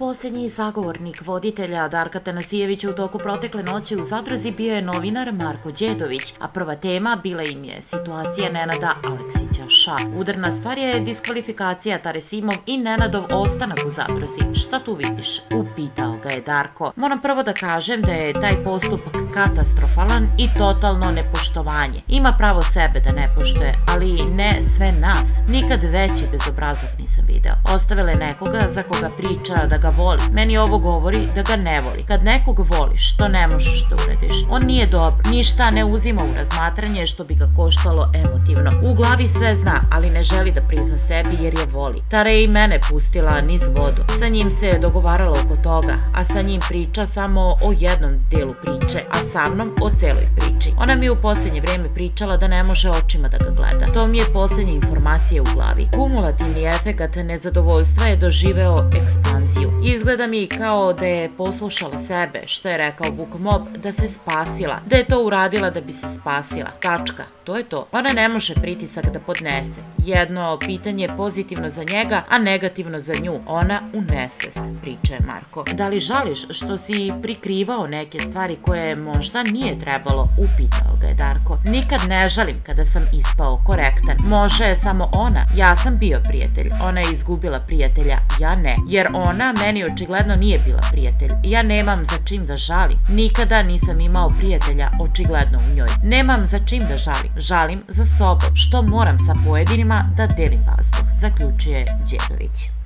Posljednji sagovornik voditelja Darka Tanasijevića u toku protekle noći u Zadruzi bio je novinar Marko Đedović, a prva tema bila im je situacija Nenada Aleksića Ša. Udarna stvar je diskvalifikacija Taresimov i Nenadov ostanak u Zadruzi. Šta tu vidiš? Upitao ga je Darko. Moram prvo da kažem da je taj postupak katastrofalan i totalno nepoštovanje. Ima pravo sebe da ne poštuje, ali ne sve nas. Nikad veći bezobrazluk nisam video. Ostavila je nekoga za koga priča da ga voli. Meni ovo govori da ga ne voli. Kad nekog voliš, to ne možeš da uradiš. On nije dobro, ništa ne uzima u razmatranje što bi ga koštalo emotivno. U glavi sve zna, ali ne želi da prizna sebi jer je voli. Tara je i mene pustila niz vodu. Sa njim se dogovarala oko toga, a sa njim priča samo o jednom delu priče, a sa mnom o celoj priči. Ona mi je u posljednje vreme pričala da ne može očima da ga gleda. To mi je posljednja informacija u glavi. Kumulativni efekat nezadovoljstva je doživeo ekspanziju. Izgleda mi kao da je poslušala sebe, što je rekao Vuk Mob, da se spasila, da je to uradila da bi se spasila. Tačka. To je to. Ona ne može pritisak da podnese. Jedno pitanje je pozitivno za njega, a negativno za nju. Ona u nesvest, priča je Marko. Da li žališ što si prikrivao neke stvari koje možda nije trebalo? Upitao ga je Darko. Nikad ne žalim kada sam ispao korektan. Može samo ona. Ja sam bio prijatelj. Ona je izgubila prijatelja. Ja ne. Jer ona meni očigledno nije bila prijatelj. Ja nemam za čim da žalim. Nikada nisam imao prijatelja očigledno u njoj. Nemam za čim da žalim. Žalim za sobom, što moram sa pojedinima da delim vazduh, zaključuje Đedović.